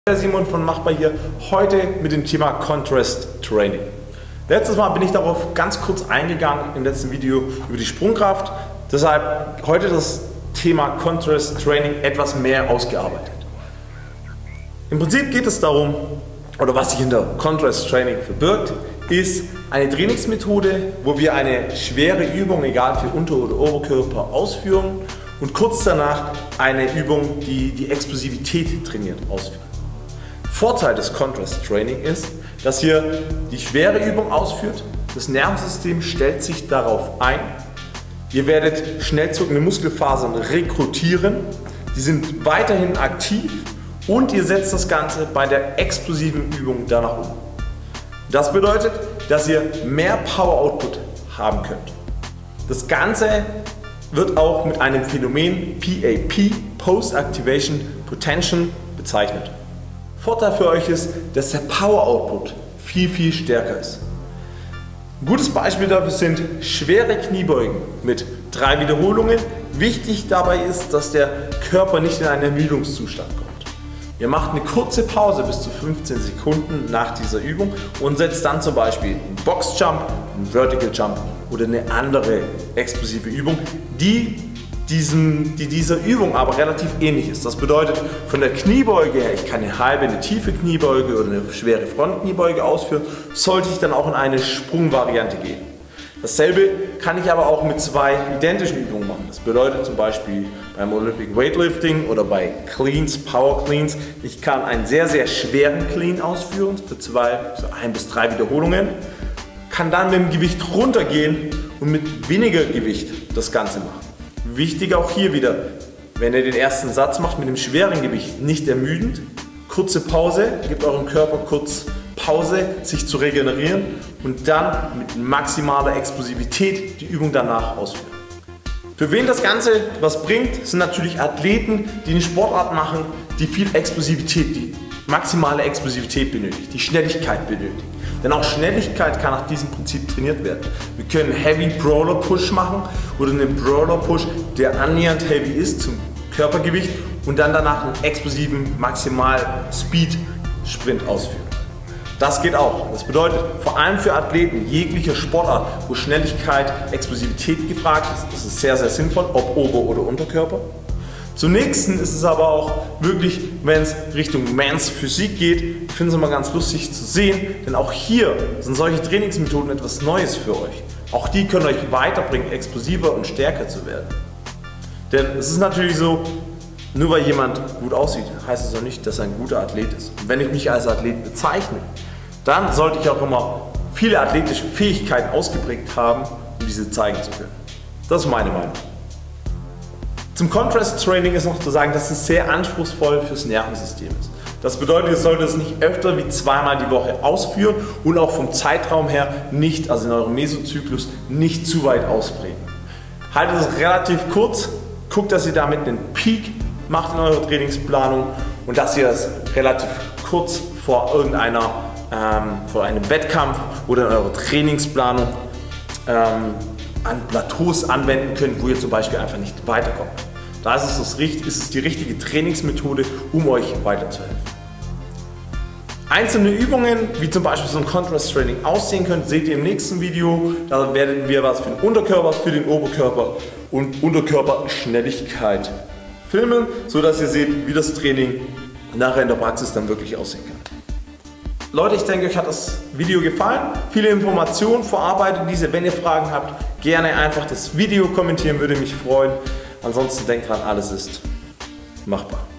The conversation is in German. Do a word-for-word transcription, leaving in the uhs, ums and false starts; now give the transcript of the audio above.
Simon von Machbar hier, heute mit dem Thema Contrast Training. Letztes Mal bin ich darauf ganz kurz eingegangen im letzten Video über die Sprungkraft, deshalb heute das Thema Contrast Training etwas mehr ausgearbeitet. Im Prinzip geht es darum, oder was sich hinter Contrast Training verbirgt, ist eine Trainingsmethode, wo wir eine schwere Übung, egal für Unter- oder Oberkörper, ausführen und kurz danach eine Übung, die die Explosivität trainiert, ausführen. Vorteil des Contrast Training ist, dass ihr die schwere Übung ausführt, das Nervensystem stellt sich darauf ein, ihr werdet schnell zuckende Muskelfasern rekrutieren, die sind weiterhin aktiv und ihr setzt das Ganze bei der explosiven Übung danach um. Das bedeutet, dass ihr mehr Power Output haben könnt. Das Ganze wird auch mit einem Phänomen P A P, Post Activation Potential, bezeichnet. Vorteil für euch ist, dass der Power Output viel, viel stärker ist. Ein gutes Beispiel dafür sind schwere Kniebeugen mit drei Wiederholungen. Wichtig dabei ist, dass der Körper nicht in einen Ermüdungszustand kommt. Ihr macht eine kurze Pause bis zu fünfzehn Sekunden nach dieser Übung und setzt dann zum Beispiel einen Boxjump, einen Vertical Jump oder eine andere explosive Übung, die, diesem, die dieser Übung aber relativ ähnlich ist. Das bedeutet, von der Kniebeuge her, ich kann eine halbe, eine tiefe Kniebeuge oder eine schwere Frontkniebeuge ausführen, sollte ich dann auch in eine Sprungvariante gehen. Dasselbe kann ich aber auch mit zwei identischen Übungen machen. Das bedeutet zum Beispiel beim Olympic Weightlifting oder bei Cleans, Power Cleans, ich kann einen sehr, sehr schweren Clean ausführen für zwei, so ein bis drei Wiederholungen, kann dann mit dem Gewicht runtergehen und mit weniger Gewicht das Ganze machen. Wichtig auch hier wieder, wenn ihr den ersten Satz macht mit dem schweren Gewicht, nicht ermüdend, kurze Pause, gebt eurem Körper kurz Pause, sich zu regenerieren und dann mit maximaler Explosivität die Übung danach ausführen. Für wen das Ganze was bringt, sind natürlich Athleten, die eine Sportart machen, die viel Explosivität, die maximale Explosivität benötigt, die Schnelligkeit benötigt. Denn auch Schnelligkeit kann nach diesem Prinzip trainiert werden. Wir können einen Heavy Brawler Push machen oder einen Brawler Push, der annähernd heavy ist zum Körpergewicht und dann danach einen explosiven Maximal Speed Sprint ausführen. Das geht auch. Das bedeutet, vor allem für Athleten jeglicher Sportart, wo Schnelligkeit, Explosivität gefragt ist, das ist sehr, sehr sinnvoll, ob Ober- oder Unterkörper. Zum nächsten ist es aber auch wirklich, wenn es Richtung Men's Physik geht, ich finde es immer ganz lustig zu sehen, denn auch hier sind solche Trainingsmethoden etwas Neues für euch. Auch die können euch weiterbringen, explosiver und stärker zu werden. Denn es ist natürlich so, nur weil jemand gut aussieht, heißt es auch nicht, dass er ein guter Athlet ist. Und wenn ich mich als Athlet bezeichne, dann sollte ich auch immer viele athletische Fähigkeiten ausgeprägt haben, um diese zeigen zu können. Das ist meine Meinung. Zum Contrast Training ist noch zu sagen, dass es sehr anspruchsvoll fürs Nervensystem ist. Das bedeutet, ihr solltet es nicht öfter wie zweimal die Woche ausführen und auch vom Zeitraum her nicht, also in eurem Mesozyklus, nicht zu weit ausprägen. Haltet es relativ kurz, guckt, dass ihr damit einen Peak macht in eurer Trainingsplanung und dass ihr es relativ kurz vor irgendeiner Ähm, vor einem Wettkampf oder in eurer Trainingsplanung ähm, an Plateaus anwenden könnt, wo ihr zum Beispiel einfach nicht weiterkommt. Da ist es, das, ist es die richtige Trainingsmethode, um euch weiterzuhelfen. Einzelne Übungen, wie zum Beispiel so ein Contrast Training aussehen können, seht ihr im nächsten Video. Da werden wir was für den Unterkörper, für den Oberkörper und Unterkörperschnelligkeit filmen, sodass ihr seht, wie das Training nachher in der Praxis dann wirklich aussehen kann. Leute, ich denke, euch hat das Video gefallen. Viele Informationen, verarbeitet diese. Wenn ihr Fragen habt, gerne einfach das Video kommentieren, würde mich freuen. Ansonsten denkt dran, alles ist machbar.